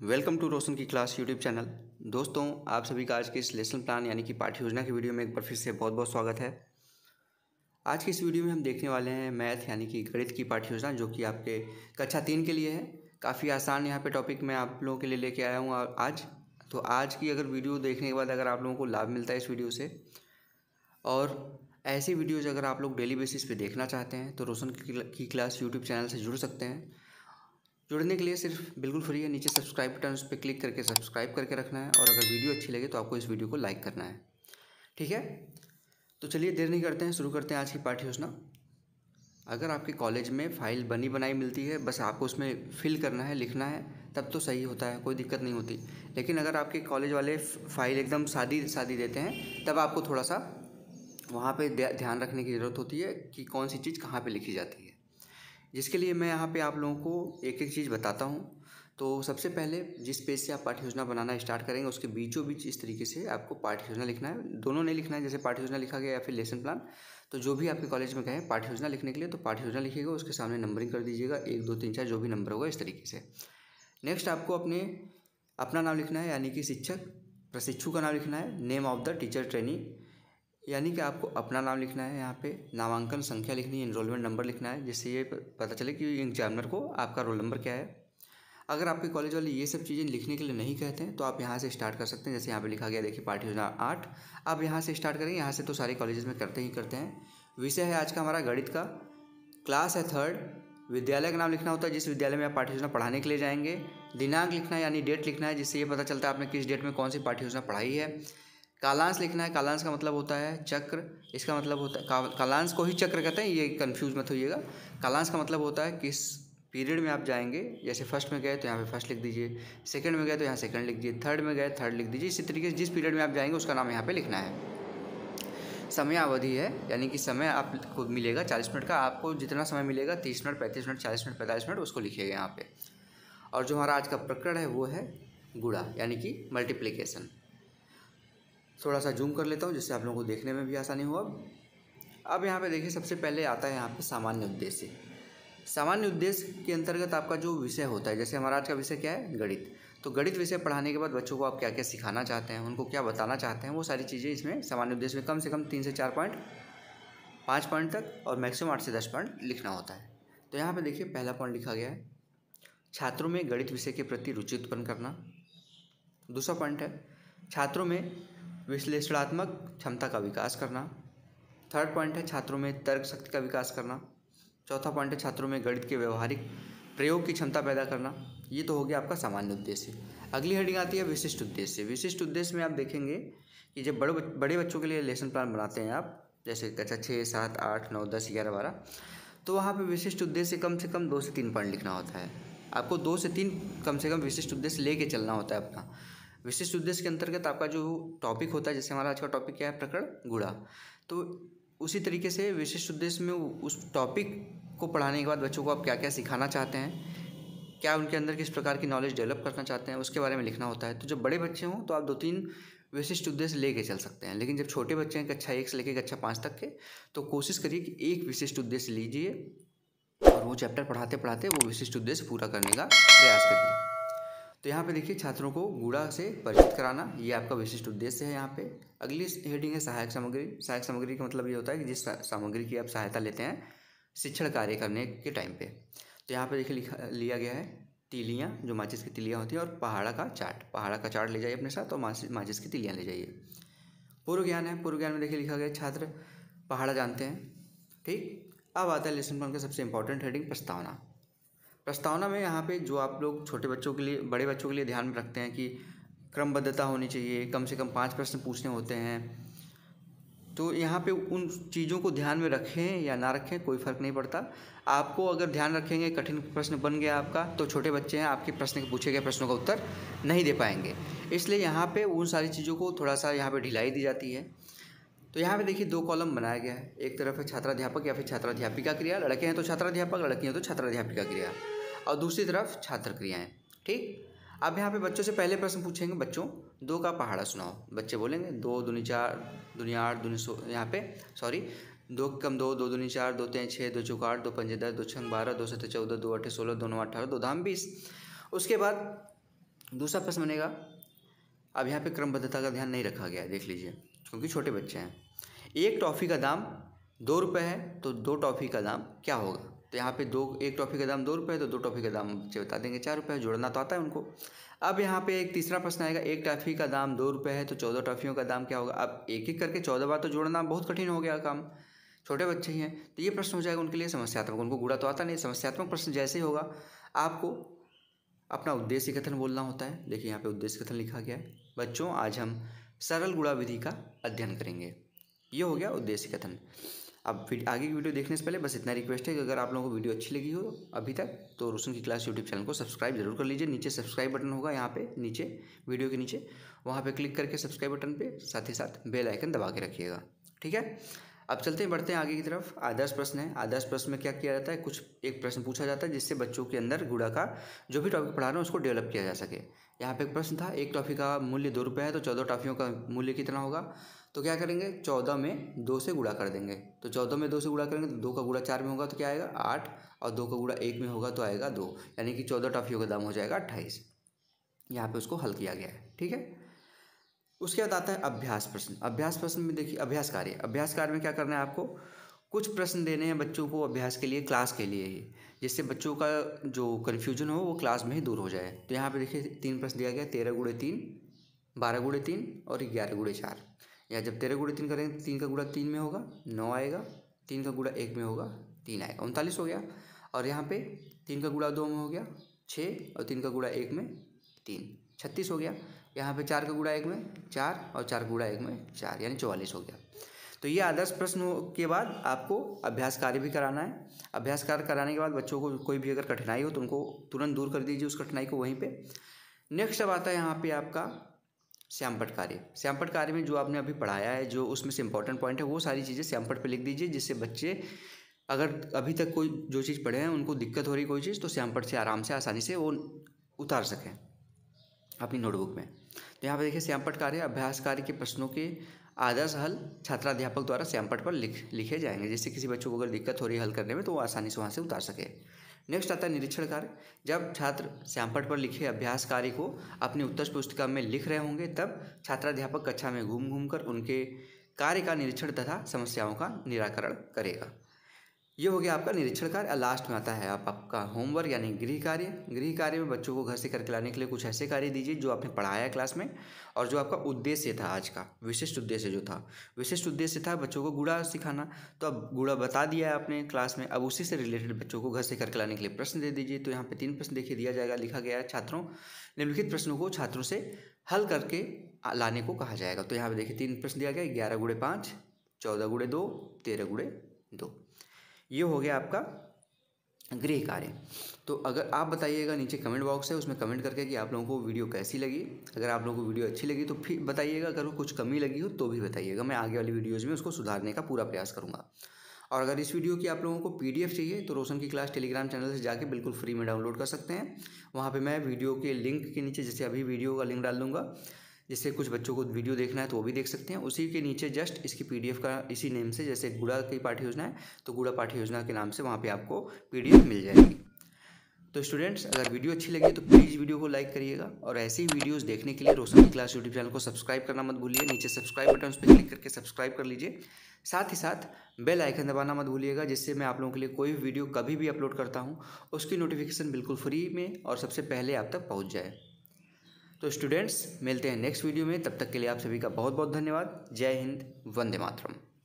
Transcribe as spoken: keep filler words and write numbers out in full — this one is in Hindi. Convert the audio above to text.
वेलकम टू रोशन की क्लास यूट्यूब चैनल। दोस्तों, आप सभी का आज के इस लेसन प्लान यानी कि पाठ्य योजना की वीडियो में एक बार फिर से बहुत बहुत स्वागत है। आज की इस वीडियो में हम देखने वाले हैं मैथ यानी कि गणित की पाठ्य योजना, जो कि आपके कक्षा तीन के लिए है। काफ़ी आसान यहाँ पे टॉपिक मैं आप लोगों के लिए लेके आया हूँ आज। तो आज की अगर वीडियो देखने के बाद अगर आप लोगों को लाभ मिलता है इस वीडियो से, और ऐसी वीडियोज़ अगर आप लोग डेली बेसिस पे देखना चाहते हैं तो रोशन की क्लास यूट्यूब चैनल से जुड़ सकते हैं। जुड़ने के लिए सिर्फ बिल्कुल फ्री है, नीचे सब्सक्राइब बटन उस पर क्लिक करके सब्सक्राइब करके रखना है, और अगर वीडियो अच्छी लगे तो आपको इस वीडियो को लाइक करना है। ठीक है, तो चलिए देर नहीं करते हैं, शुरू करते हैं आज की पाठ्य योजना। अगर आपके कॉलेज में फाइल बनी बनाई मिलती है, बस आपको उसमें फिल करना है, लिखना है, तब तो सही होता है, कोई दिक्कत नहीं होती। लेकिन अगर आपके कॉलेज वाले फाइल एकदम सादी सादी देते हैं, तब आपको थोड़ा सा वहाँ पे ध्यान रखने की ज़रूरत होती है कि कौन सी चीज़ कहाँ पे लिखी जाती है, जिसके लिए मैं यहाँ पे आप लोगों को एक एक चीज़ बताता हूँ। तो सबसे पहले जिस पेज से आप पाठ्य योजना बनाना स्टार्ट करेंगे, उसके बीचों बीच इस तरीके से आपको पाठ्य योजना लिखना है। दोनों नहीं लिखना है, जैसे पाठ्य योजना लिखा गया या फिर लेसन प्लान, तो जो भी आपके कॉलेज में कहें पाठ्य योजना लिखने के लिए, तो पाठ्य योजना लिखिएगा, उसके सामने नंबरिंग कर दीजिएगा, एक दो तीन चार जो भी नंबर होगा इस तरीके से। नेक्स्ट आपको अपने अपना नाम लिखना है, यानी कि शिक्षक प्रशिक्षु का नाम लिखना है। Name of the teacher trainee, यानी कि आपको अपना नाम लिखना है। यहाँ पे नामांकन संख्या लिखनी है, इनरोलमेंट नंबर लिखना है, जिससे ये पता चले कि एग्जामिनर को आपका रोल नंबर क्या है। अगर आपके कॉलेज वाले ये सब चीज़ें लिखने के लिए नहीं कहते हैं तो आप यहाँ से स्टार्ट कर सकते हैं। जैसे यहाँ पे लिखा गया, देखिए पाठ्य योजना आठ, आप यहाँ से स्टार्ट करेंगे। यहाँ से तो सारे कॉलेजेस में करते ही करते हैं। विषय है आज का हमारा गणित का, क्लास है थर्ड। विद्यालय का नाम लिखना होता है जिस विद्यालय में आप पाठ्य योजना पढ़ाने के लिए जाएंगे। दिनांक लिखना है, यानी डेट लिखना है, जिससे ये पता चलता है आपने किस डेट में कौन सी पाठ्य योजना पढ़ाई है। कालांश लिखना है, कालांश का मतलब होता है चक्र, इसका मतलब होता है का, कालांश को ही चक्र कहते हैं, ये कंफ्यूज मत होइएगा। कालांश का मतलब होता है किस पीरियड में आप जाएंगे। जैसे फर्स्ट में गए तो यहाँ पे फर्स्ट लिख दीजिए, सेकंड में गए तो यहाँ सेकंड लिख दीजिए, थर्ड में गए थर्ड लिख दीजिए। इसी तरीके से जिस पीरियड में आप जाएंगे उसका नाम यहाँ पे लिखना है। समय अवधि है, यानी कि समय आपको मिलेगा चालीस मिनट का, आपको जितना समय मिलेगा तीस मिनट, पैंतीस मिनट, चालीस मिनट, पैंतालीस मिनट, उसको लिखिएगा यहाँ पे। और जो हमारा आज का प्रकरण है वो है गुणा, यानी कि मल्टीप्लिकेशन। थोड़ा सा जूम कर लेता हूँ जिससे आप लोगों को देखने में भी आसानी हो। अब अब यहाँ पे देखिए, सबसे पहले आता है यहाँ पे सामान्य उद्देश्य। सामान्य उद्देश्य के अंतर्गत आपका जो विषय होता है, जैसे हमारा आज का विषय क्या है, गणित। तो गणित विषय पढ़ाने के बाद बच्चों को आप क्या क्या सिखाना चाहते हैं, उनको क्या बताना चाहते हैं, वो सारी चीज़ें इसमें सामान्य उद्देश्य में कम से कम तीन से चार पॉइंट, पाँच पॉइंट तक, और मैक्सिमम आठ से दस पॉइंट लिखना होता है। तो यहाँ पर देखिए पहला पॉइंट लिखा गया है, छात्रों में गणित विषय के प्रति रुचि उत्पन्न करना। दूसरा पॉइंट है, छात्रों में विश्लेषणात्मक क्षमता का विकास करना। थर्ड पॉइंट है, छात्रों में तर्क शक्ति का विकास करना। चौथा पॉइंट है, छात्रों में गणित के व्यवहारिक प्रयोग की क्षमता पैदा करना। ये तो हो गया आपका सामान्य उद्देश्य। अगली हेडिंग आती है विशिष्ट उद्देश्य। विशिष्ट उद्देश्य में आप देखेंगे कि जब बड़े बड़े बच्चों के लिए लेसन प्लान बनाते हैं आप, जैसे कक्षा छः सात आठ नौ दस ग्यारह बारह, तो वहाँ पर विशिष्ट उद्देश्य कम से कम दो से तीन पॉइंट लिखना होता है। आपको दो से तीन कम से कम विशिष्ट उद्देश्य लेके चलना होता है अपना। विशिष्ट उद्देश्य के अंतर्गत आपका जो टॉपिक होता है, जैसे हमारा आज का टॉपिक क्या है, प्रकरण गुणा, तो उसी तरीके से विशिष्ट उद्देश्य में उस टॉपिक को पढ़ाने के बाद बच्चों को आप क्या क्या सिखाना चाहते हैं, क्या उनके अंदर किस प्रकार की नॉलेज डेवलप करना चाहते हैं, उसके बारे में लिखना होता है। तो जब बड़े बच्चे हों तो आप दो तीन विशिष्ट उद्देश्य लेके चल सकते हैं, लेकिन जब छोटे बच्चे हैं कक्षा एक से लेकर कक्षा पाँच तक के, तो कोशिश करिए कि एक विशिष्ट उद्देश्य लीजिए और वो चैप्टर पढ़ाते पढ़ाते वो विशिष्ट उद्देश्य पूरा करने का प्रयास करिए। तो यहाँ पे देखिए, छात्रों को गुणा से परिचित कराना, ये आपका विशिष्ट उद्देश्य है। यहाँ पे अगली हेडिंग है सहायक सामग्री। सहायक सामग्री का मतलब ये होता है कि जिस सामग्री की आप सहायता लेते हैं शिक्षण कार्य करने के टाइम पे। तो यहाँ पे देखिए लिखा लिया गया है तीलियाँ, जो माचिस की तीलियाँ होती हैं, और पहाड़ा का चार्ट। पहाड़ा का चार्ट ले जाइए अपने साथ और माचिस की तीलियाँ ले जाइए। पूर्व ज्ञान है, पूर्व ज्ञान में देखिए लिखा गया छात्र पहाड़ा जानते हैं। ठीक, अब आता है लेसन प्लान का सबसे इंपॉर्टेंट हेडिंग, प्रस्तावना। प्रस्तावना में यहाँ पे जो आप लोग छोटे बच्चों के लिए, बड़े बच्चों के लिए ध्यान में रखते हैं कि क्रमबद्धता होनी चाहिए, कम से कम पाँच प्रश्न पूछने होते हैं। तो यहाँ पे उन चीज़ों को ध्यान में रखें या ना रखें कोई फ़र्क नहीं पड़ता। आपको अगर ध्यान रखेंगे, कठिन प्रश्न बन गया आपका, तो छोटे बच्चे हैं, आपके प्रश्न के पूछे गए प्रश्नों का उत्तर नहीं दे पाएंगे। इसलिए यहाँ पे उन सारी चीज़ों को थोड़ा सा यहाँ पे ढिलाई दी जाती है। तो यहाँ पे देखिए दो कॉलम बनाया गया है, एक तरफ है छात्राध्यापक या फिर छात्राध्यापिका क्रिया, लड़के हैं तो छात्राध्यापक, लड़की हैं तो छात्राध्यापिका क्रिया, और दूसरी तरफ छात्र क्रियाएँ। ठीक, अब यहाँ पे बच्चों से पहले प्रश्न पूछेंगे, बच्चों दो का पहाड़ा सुनाओ। बच्चे बोलेंगे दो दूनी चार, दुनिया आठ, दूनी सो, यहाँ पे सॉरी दो कम दो, दो दूनी चार, दो तीन छः, दो चौक आठ, दो पंजे दस, दो छंग बारह, दो सत्तर चौदह, दो अठे सोलह, दो नौ अठारह, दो धाम बीस। उसके बाद दूसरा प्रश्न बनेगा, अब यहाँ पे क्रमबद्धता का ध्यान नहीं रखा गया है, देख लीजिए, क्योंकि छोटे बच्चे हैं। एक टॉफ़ी का दाम दो रुपये है तो दो टॉफ़ी का दाम क्या होगा? तो यहाँ पे दो एक टॉफ़ी का दाम दो रुपये है तो दो टॉफ़ी का दाम बच्चे बता देंगे चार रुपये, जोड़ना तो आता है उनको। अब यहाँ पे एक तीसरा प्रश्न आएगा, एक टॉफ़ी का दाम दो रुपये है तो चौदह टॉफ़ियों का दाम क्या होगा? अब एक एक करके चौदह बार तो जोड़ना बहुत कठिन हो गया काम, छोटे बच्चे ही हैं, तो ये प्रश्न हो जाएगा उनके लिए समस्यात्मक। उनको गुणा तो आता नहीं, समस्यात्मक प्रश्न जैसे ही होगा आपको अपना उद्देश्य कथन बोलना होता है। देखिए यहाँ पे उद्देश्य कथन लिखा गया है, बच्चों आज हम सरल गुणा विधि का अध्ययन करेंगे। ये हो गया उद्देश्य कथन। अब फिर आगे की वीडियो देखने से पहले बस इतना रिक्वेस्ट है कि अगर आप लोगों को वीडियो अच्छी लगी हो अभी तक तो रोशन की क्लास यूट्यूब चैनल को सब्सक्राइब जरूर कर लीजिए। नीचे सब्सक्राइब बटन होगा, यहाँ पे नीचे वीडियो के नीचे, वहाँ पे क्लिक करके सब्सक्राइब बटन पे साथ ही साथ बेल आइकन दबा के रखिएगा, ठीक है। अब चलते हैं, बढ़ते हैं आगे की तरफ। आदर्श प्रश्न है। आदर्श प्रश्न में क्या किया जाता है, कुछ एक प्रश्न पूछा जाता है जिससे बच्चों के अंदर गुणा का जो भी टॉपिक पढ़ा रहे हैं उसको डेवलप किया जा सके। यहाँ पे एक प्रश्न था, एक टॉफ़ी का मूल्य दो रुपये है तो चौदह टॉफ़ियों का मूल्य कितना होगा? तो क्या करेंगे, चौदह में दो से गुणा कर देंगे। तो चौदह में दो से गुणा करेंगे तो दो का गुणा चार में होगा तो क्या आएगा आठ, और दो का गुणा एक में होगा तो आएगा दो, यानी कि चौदह टॉफ़ियों का दाम हो जाएगा अट्ठाईस। यहाँ पे उसको हल किया गया है, ठीक है। उसके बाद आता है अभ्यास प्रश्न। अभ्यास प्रश्न में देखिए अभ्यास कार्य, अभ्यास कार्य में क्या करना है आपको, कुछ प्रश्न देने हैं बच्चों को अभ्यास के लिए, क्लास के लिए ही, जिससे बच्चों का जो कन्फ्यूजन हो वो क्लास में ही दूर हो जाए। तो यहाँ पे देखिए तीन प्रश्न दिया गया, तेरह गुणे तीन, बारह गुणे तीन और ग्यारह गुणे चार। या जब तेरह गुणे तीन करेंगे तीन का गुणा तीन में होगा नौ आएगा, तीन का गुणा एक में होगा तीन आएगा, उनतालीस हो गया। और यहाँ पे तीन का गुणा दो में हो गया छः, और तीन का गुणा एक में तीन, छत्तीस हो गया। यहाँ पे चार का गुणा एक में चार, और चार का गुणा एक में चार, यानी चौवालीस हो गया। तो ये आदर्श प्रश्न के बाद आपको अभ्यास कार्य भी कराना है। अभ्यास कार्य कराने के बाद बच्चों को कोई भी अगर कठिनाई हो तो उनको तुरंत दूर कर दीजिए उस कठिनाई को वहीं पे। नेक्स्ट अब आता है यहाँ पे आपका श्यामपट्ट कार्य। श्यामपट्ट कार्य में जो आपने अभी पढ़ाया है, जो उसमें से इंपॉर्टेंट पॉइंट है, वो सारी चीज़ें श्यामपट्ट पे लिख दीजिए, जिससे बच्चे अगर अभी तक कोई जो चीज़ पढ़े हैं उनको दिक्कत हो रही कोई चीज़, तो श्यामपट्ट से आराम से आसानी से वो उतार सकें अपनी नोटबुक में। तो यहाँ पे देखिए श्यामपट्ट कार्य, अभ्यास कार्य के प्रश्नों के आदर्श हल छात्राध्यापक द्वारा श्यामपट्ट पर लिख लिखे जाएंगे, जिससे किसी बच्चों को अगर दिक्कत हो रही है हल करने में तो वो आसानी से वहाँ से उतार सके। नेक्स्ट आता है निरीक्षण कार्य। जब छात्र श्यामपट्ट पर लिखे अभ्यास कार्य को अपनी उत्तर पुस्तिका में लिख रहे होंगे तब छात्राध्यापक कक्षा में घूम घूम कर उनके कार्य का निरीक्षण तथा समस्याओं का निराकरण करेगा। ये हो गया आपका निरीक्षण कार्य। लास्ट में आता है आप आपका होमवर्क यानी गृह कार्य। गृह कार्य में बच्चों को घर से करके लाने के लिए कुछ ऐसे कार्य दीजिए जो आपने पढ़ाया है क्लास में, और जो आपका उद्देश्य था आज का, विशिष्ट उद्देश्य जो था, विशिष्ट उद्देश्य था बच्चों को गुणा सिखाना। तो अब गुणा बता दिया है आपने क्लास में, अब उसी से रिलेटेड बच्चों को घर से करके लाने के लिए प्रश्न दे दीजिए। तो यहाँ पे तीन प्रश्न देखिए दिया जाएगा, लिखा गया है, छात्रों निम्नलिखित प्रश्नों को छात्रों से हल करके लाने को कहा जाएगा। तो यहाँ पे देखिए तीन प्रश्न दिया गया, ग्यारह गुणे पाँच, चौदह गुणे दो, तेरह गुणे दो। ये हो गया आपका गृह कार्य। तो अगर आप बताइएगा, नीचे कमेंट बॉक्स है उसमें कमेंट करके कि आप लोगों को वीडियो कैसी लगी। अगर आप लोगों को वीडियो अच्छी लगी तो फिर बताइएगा, अगर वो कुछ कमी लगी हो तो भी बताइएगा, मैं आगे वाली वीडियोज़ में उसको सुधारने का पूरा प्रयास करूँगा। और अगर इस वीडियो की आप लोगों को पीडीएफ चाहिए तो रोशन की क्लास टेलीग्राम चैनल से जाके बिल्कुल फ्री में डाउनलोड कर सकते हैं। वहाँ पे मैं वीडियो के लिंक के नीचे, जैसे अभी वीडियो का लिंक डाल दूँगा, जिससे कुछ बच्चों को वीडियो देखना है तो वो भी देख सकते हैं। उसी के नीचे जस्ट इसकी पीडीएफ का इसी नेम से, जैसे गुड़ा की पाठ्य योजना है तो गुड़ा पाठ्य योजना के नाम से वहाँ पे आपको पीडीएफ मिल जाएगी। तो स्टूडेंट्स, अगर वीडियो अच्छी लगी तो प्लीज़ वीडियो को लाइक करिएगा, और ऐसे ही वीडियोस देखने के लिए रोशन की क्लास यूट्यूब चैनल को सब्सक्राइब करना मत भूलिए। नीचे सब्सक्राइब बटन उस पर क्लिक करके सब्सक्राइब कर लीजिए। साथ ही साथ बेल आइकन दबाना मत भूलिएगा, जिससे मैं आप लोगों के लिए कोई भी वीडियो कभी भी अपलोड करता हूँ उसकी नोटिफिकेशन बिल्कुल फ्री में और सबसे पहले आप तक पहुँच जाए। तो स्टूडेंट्स, मिलते हैं नेक्स्ट वीडियो में, तब तक के लिए आप सभी का बहुत बहुत धन्यवाद। जय हिंद, वंदे मातरम।